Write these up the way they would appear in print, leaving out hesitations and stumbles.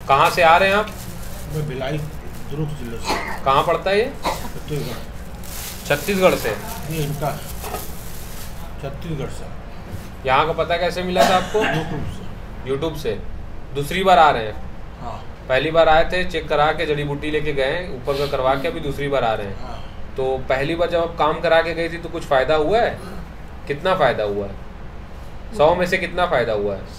कहाँ से आ रहे हैं आप? मैं भिलाई दुर्ग जिले से। कहाँ पड़ता है ये? छत्तीसगढ़। छत्तीसगढ़ से? ये इनका छत्तीसगढ़ से। यहाँ का पता कैसे मिला था आपको? यूट्यूब से। यूट्यूब से। दूसरी बार आ रहे हैं? हाँ। पहली बार आए थे, चेक करा के जड़ी बूटी लेके गए, ऊपर का करवा के अभी दूसरी बार आ रहे हैं। हाँ। तो पहली बार जब आप काम करा के गई थी तो कुछ फ़ायदा हुआ है? कितना फ़ायदा हुआ है? 100 में से कितना फ़ायदा हुआ है?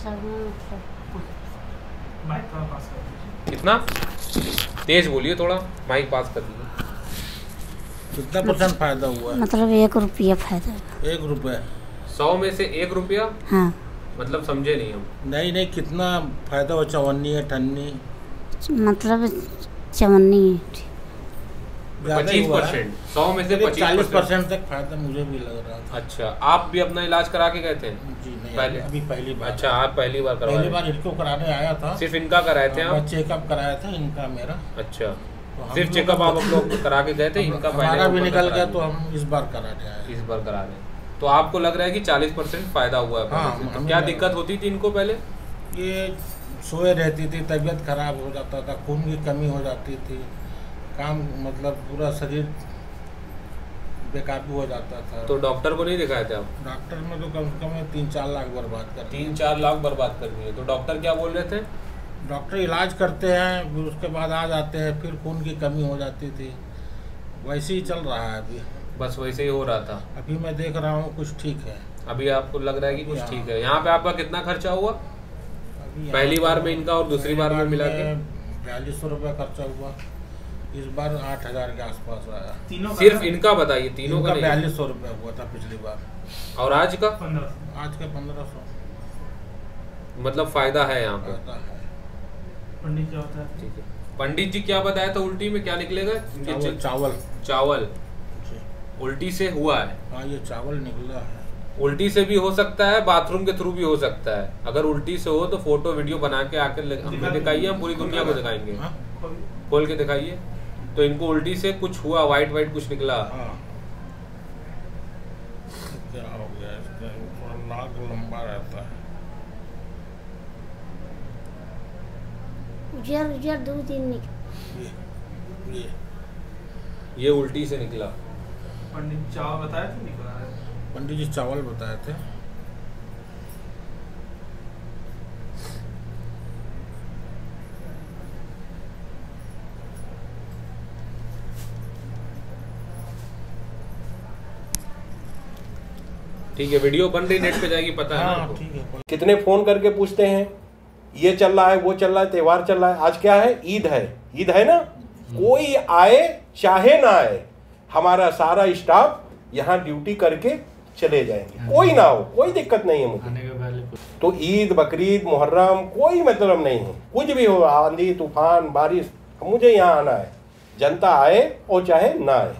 कितना? तेज बोलिए थोड़ा, माइक पास कर दीजिए। कितना % फायदा हुआ है? मतलब 1 रुपया फायदा। 1 रुपया? 100 में से 1 रुपया? हाँ। मतलब समझे नहीं हम। नहीं, कितना फायदा हुआ? 54, 58? मतलब 54। 25%। 100 में से 40% तक फायदा मुझे भी लग रहा था। अच्छा, आप भी अपना इलाज करा के गए थे? जी नहीं, पहले? अभी पहली बार। अच्छा, आप पहली बार करवाए? पहली बार इनको कराने आया था। सिर्फ इनका कराए थे आप? चेकअप कराया था इनका मेरा। अच्छा, सिर्फ चेकअप आप लोग करा के गए थे? इनका हमारा भी निकल गया तो हम इस बार कराने आए। इस बार करा रहे हैं। तो आपको लग रहा है कि 40% फायदा हुआ है? हाँ। तो क्या दिक्कत होती थी इनको पहले? ये सोए रहती थी, तबीयत खराब हो जाता था, खून की कमी हो जाती थी, काम मतलब पूरा शरीर बेकाबू हो जाता था। तो डॉक्टर को नहीं दिखाए थे आप? डॉक्टर में तो कम से कम 3-4 लाख बर्बाद कर 3-4 लाख बर्बाद कर दिए। तो डॉक्टर क्या बोल रहे थे? डॉक्टर इलाज करते हैं, फिर उसके बाद आ जाते हैं, फिर खून की कमी हो जाती थी। वैसे ही चल रहा है अभी। बस वैसे ही हो रहा था? अभी मैं देख रहा हूँ कुछ ठीक है। अभी आपको लग रहा है कि कुछ ठीक है? यहाँ पे आपका कितना खर्चा हुआ पहली बार में इनका और दूसरी बार में मिला के? 4200 रुपया खर्चा हुआ। इस बार 8000 के आसपास आया। तीनों सिर्फ इनका बताइए, तीनों का 4200 रुपया हुआ था पिछली बार। और आज का? आज का 1500। मतलब फायदा है यहाँ पे? पंडित क्या होता है? ठीक है, पंडित जी क्या बताया था उल्टी में क्या निकलेगा? चावल उल्टी से हुआ है? हाँ, ये चावल निकला है। उल्टी से भी हो सकता है, बाथरूम के थ्रू भी हो सकता है। अगर उल्टी से हो तो फोटो वीडियो बना के आकर हमें दिखाइए, हम पूरी दुनिया को दिखाएंगे। खोल के दिखाइए। तो इनको उल्टी से कुछ हुआ, वाइट कुछ निकला। क्या हो गया इसका? नाक लंबा रहता है। उजर 2-3 निकले। ये उल्टी से निकला। पंडित चावल बताया था निकला है? पंडित जी चावल बताए थे। ठीक है, वीडियो बन रही, नेट पे जाएगी, पता है ना? ठीक है। कितने फोन करके पूछते हैं ये चल रहा है, वो चल रहा है, त्योहार चल रहा है। आज क्या है? ईद है ना। कोई आए चाहे ना आए, हमारा सारा स्टाफ यहाँ ड्यूटी करके चले जाएंगे। कोई ना हो, कोई दिक्कत नहीं है मुझे। तो ईद, बकरीद, मुहर्रम कोई मतलब नहीं है। कुछ भी हो, आंधी तूफान बारिश, मुझे यहाँ आना है। जनता आए और चाहे ना आए,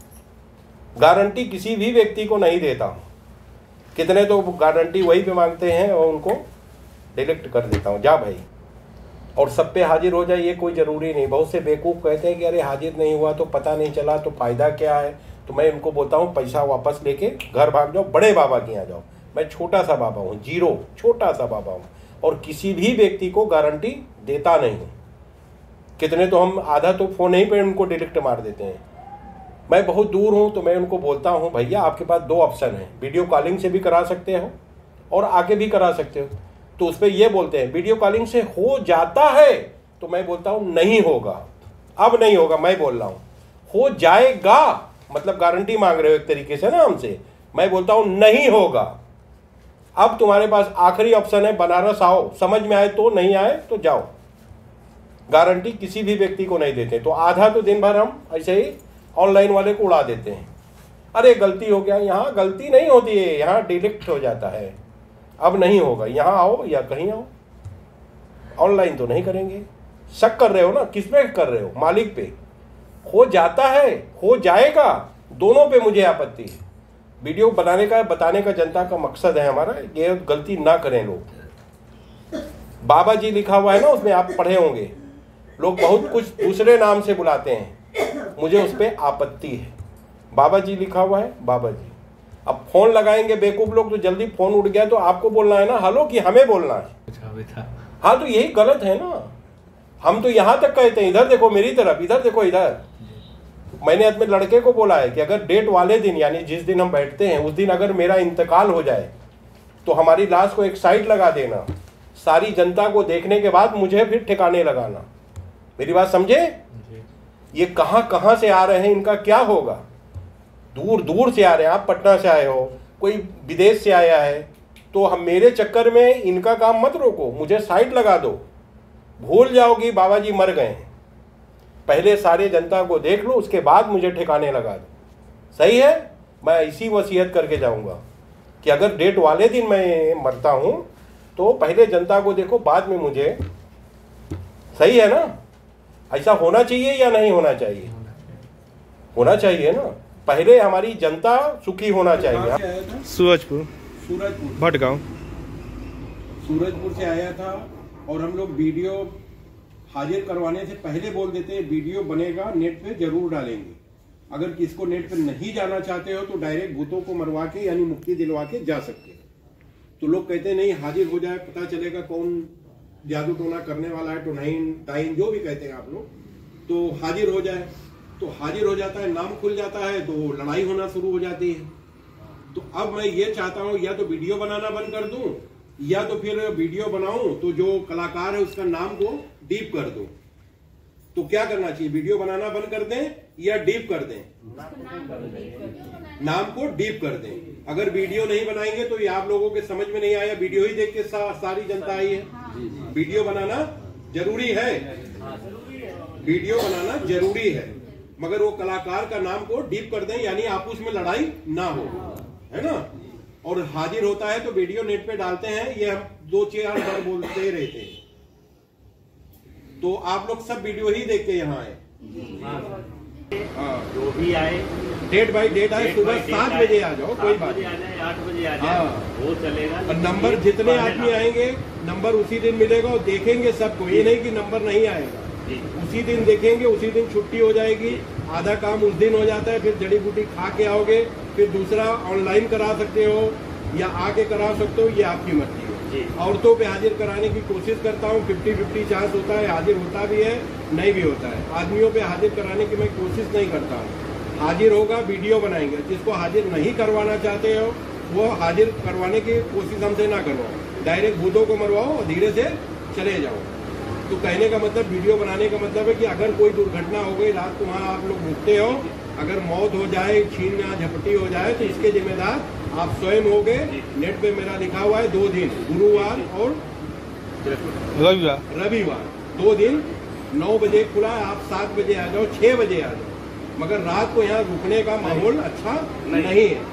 गारंटी किसी भी व्यक्ति को नहीं देता हूँ। कितने तो गारंटी वही पे मांगते हैं और उनको डिलीट कर देता हूँ। जा भाई, और सब पे हाजिर हो जाए ये कोई ज़रूरी नहीं। बहुत से बेवकूफ़ कहते हैं कि अरे हाजिर नहीं हुआ तो पता नहीं चला तो फ़ायदा क्या है। तो मैं उनको बोलता हूँ पैसा वापस लेके घर भाग जाओ, बड़े बाबा के यहाँ जाओ। मैं छोटा सा बाबा हूँ, जीरो, छोटा सा बाबा हूँ, और किसी भी व्यक्ति को गारंटी देता नहीं हूँ। कितने तो हम आधा तो फ़ोन ही पे उनको डिलीट मार देते हैं। मैं बहुत दूर हूँ तो मैं उनको बोलता हूँ भैया आपके पास 2 ऑप्शन है, वीडियो कॉलिंग से भी करा सकते हो और आके भी करा सकते हो। तो उस पर ये बोलते हैं वीडियो कॉलिंग से हो जाता है, तो मैं बोलता हूँ नहीं होगा, अब नहीं होगा। मैं बोल रहा हूँ हो जाएगा, मतलब गारंटी मांग रहे हो एक तरीके से ना हमसे। मैं बोलता हूँ नहीं होगा। अब तुम्हारे पास आखिरी ऑप्शन है, बनारस आओ, समझ में आए तो, नहीं आए तो जाओ। गारंटी किसी भी व्यक्ति को नहीं देते। तो आधा तो दिन भर हम ऐसे ही ऑनलाइन वाले को उड़ा देते हैं। अरे गलती हो गया, यहाँ गलती नहीं होती है, यहाँ डिलीट हो जाता है। अब नहीं होगा, यहाँ आओ या कहीं आओ, ऑनलाइन तो नहीं करेंगे। शक कर रहे हो ना, किस पे कर रहे हो? मालिक पे। हो जाता है, हो जाएगा, दोनों पे मुझे आपत्ति है। वीडियो बनाने का, बताने का जनता का मकसद है हमारा, ये गलती ना करें लोग। बाबा जी लिखा हुआ है ना, उसमें आप पढ़े होंगे। लोग बहुत कुछ दूसरे नाम से बुलाते हैं, मुझे उस पर आपत्ति है। बाबा जी लिखा हुआ है, बाबा जी। अब फोन लगाएंगे बेवकूफ लोग तो जल्दी फोन उठ गया तो आपको बोलना है ना हेलो, कि हमें बोलना है? हाँ, तो यही गलत है ना। हम तो यहाँ तक कहते हैं, इधर देखो मेरी तरफ, इधर देखो इधर, मैंने अपने लड़के को बोला है कि अगर डेट वाले दिन यानी जिस दिन हम बैठते हैं उस दिन अगर मेरा इंतकाल हो जाए तो हमारी लाश को एक साइड लगा देना, सारी जनता को देखने के बाद मुझे फिर ठिकाने लगाना। मेरी बात समझे? ये कहाँ कहाँ से आ रहे हैं, इनका क्या होगा? दूर दूर से आ रहे हैं, आप पटना से आए हो, कोई विदेश से आया है, तो हम मेरे चक्कर में इनका काम मत रोको, मुझे साइड लगा दो। भूल जाओगी बाबा जी मर गए हैं, पहले सारे जनता को देख लो, उसके बाद मुझे ठिकाने लगा दो। सही है? मैं इसी वसीयत करके जाऊंगा कि अगर डेट वाले दिन मैं मरता हूं तो पहले जनता को देखो, बाद में मुझे। सही है ना? ऐसा होना चाहिए या नहीं होना चाहिए? होना चाहिए ना। पहले हमारी जनता सुखी होना चाहिए। सूरजपुर भटगांव सूरजपुर से आया था और हम लोग वीडियो हाजिर करवाने से पहले बोल देते हैं वीडियो बनेगा, नेट पे जरूर डालेंगे। अगर किसको नेट पे नहीं जाना चाहते हो तो डायरेक्ट भूतों को मरवा के यानी मुक्ति दिलवा के जा सकते हो। तो लोग कहते हैं नहीं हाजिर हो जाए, पता चलेगा कौन जादू टोना करने वाला है, टोनाइन टाइन जो भी कहते हैं आप लोग, तो हाजिर हो जाए। तो हाजिर हो जाता है, नाम खुल जाता है, तो लड़ाई होना शुरू हो जाती है। तो अब मैं ये चाहता हूं या तो वीडियो बनाना बंद कर दूं या तो फिर वीडियो बनाऊं तो जो कलाकार है उसका नाम को डीप कर दूं। तो क्या करना चाहिए? वीडियो बनाना बंद कर दें या डीप कर दें? नाम को डीप कर दें। अगर वीडियो नहीं बनाएंगे तो ये आप लोगों के समझ में नहीं आया, वीडियो ही देख के सारी जनता आई है। वीडियो बनाना जरूरी है, वीडियो बनाना जरूरी है, मगर वो कलाकार का नाम को डीप कर दें यानी आपस में लड़ाई ना हो, है ना। और हाजिर होता है तो वीडियो नेट पे डालते हैं, ये हम 2-4 बार बोलते रहते हैं। तो आप लोग सब वीडियो ही देख के यहाँ आए। जो भी आए डेट बाई डेट आए, सुबह 7 बजे आ जाओ, कोई बात नहीं, 8 बजे आ जाए वो चलेगा। और नंबर जितने आदमी आएंगे नंबर उसी दिन मिलेगा और देखेंगे सबको, ये नहीं कि नंबर नहीं आएगा, उसी दिन देखेंगे, उसी दिन छुट्टी हो जाएगी। आधा काम उस दिन हो जाता है, फिर जड़ी बूटी खा के आओगे, फिर दूसरा ऑनलाइन करा सकते हो या आके करा सकते हो, ये आपकी मर्जी है। औरतों पे हाजिर कराने की कोशिश करता हूँ, 50-50 चांस होता है, हाजिर होता भी है नहीं भी होता है। आदमियों पे हाजिर कराने की मैं कोशिश नहीं करता हूँ। हाजिर होगा वीडियो बनाएंगे, जिसको हाजिर नहीं करवाना चाहते हो वो हाजिर करवाने की कोशिश हमसे ना करवाओ, डायरेक्ट भूतों को मरवाओ और धीरे से चले जाओ। तो कहने का मतलब, वीडियो बनाने का मतलब है कि अगर कोई दुर्घटना हो गई, रात को वहाँ आप लोग रुकते हो, अगर मौत हो जाए, छीन या झपटी हो जाए तो इसके जिम्मेदार आप स्वयं हो गए। नेट पे मेरा लिखा हुआ है 2 दिन, गुरुवार और रविवार 2 दिन 9 बजे खुला है। आप 7 बजे आ जाओ, 6 बजे आ जाओ, मगर रात को यहाँ रुकने का माहौल अच्छा नहीं है।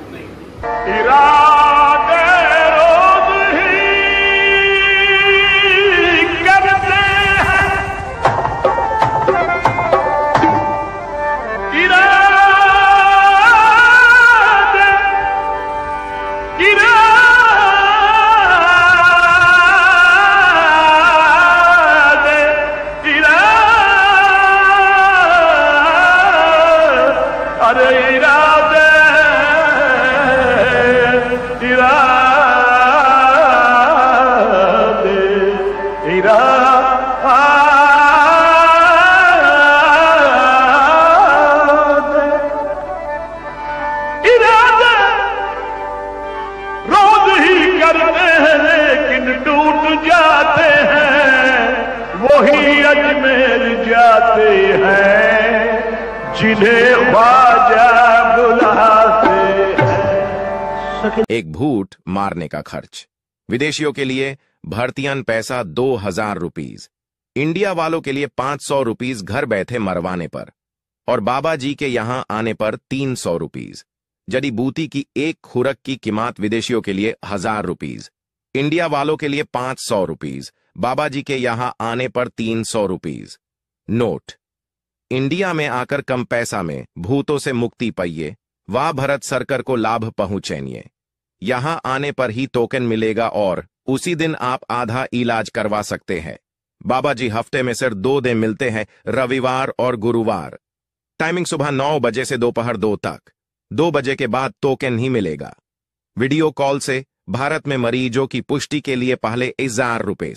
एक भूत मारने का खर्च, विदेशियों के लिए भर्तियन पैसा 2000 रुपीज, इंडिया वालों के लिए 500 रुपीज घर बैठे मरवाने पर, और बाबा जी के यहां आने पर 300 रुपीज। जड़ी बूटी की एक खुरक की कीमत विदेशियों के लिए 1000 रुपीज, इंडिया वालों के लिए 500 रुपीज, बाबा जी के यहां आने पर 300 रुपीज। नोट, इंडिया में आकर कम पैसा में भूतों से मुक्ति पाइए, वाह भरत सरकार को लाभ पहुंचेनिए। यहां आने पर ही टोकन मिलेगा और उसी दिन आप आधा इलाज करवा सकते हैं। बाबा जी हफ्ते में सिर्फ 2 दिन मिलते हैं, रविवार और गुरुवार। टाइमिंग सुबह 9 बजे से दोपहर 2 तक, 2 बजे के बाद टोकन ही मिलेगा। वीडियो कॉल से भारत में मरीजों की पुष्टि के लिए पहले 1000 रुपये,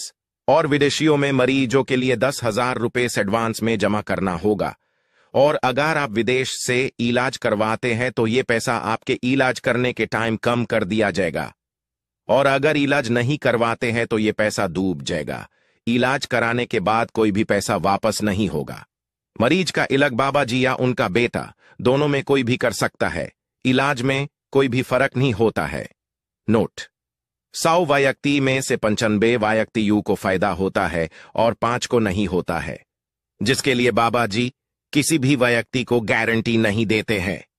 और विदेशियों में मरीजों के लिए 10,000 रुपए एडवांस में जमा करना होगा। और अगर आप विदेश से इलाज करवाते हैं तो ये पैसा आपके इलाज करने के टाइम कम कर दिया जाएगा, और अगर इलाज नहीं करवाते हैं तो ये पैसा डूब जाएगा। इलाज कराने के बाद कोई भी पैसा वापस नहीं होगा। मरीज का इलाज बाबा जी या उनका बेटा दोनों में कोई भी कर सकता है। इलाज में कोई भी फर्क नहीं होता है। नोट: 100 व्यक्ति में से 95 व्यक्ति को फायदा होता है और 5 को नहीं होता है, जिसके लिए बाबा जी किसी भी व्यक्ति को गारंटी नहीं देते हैं।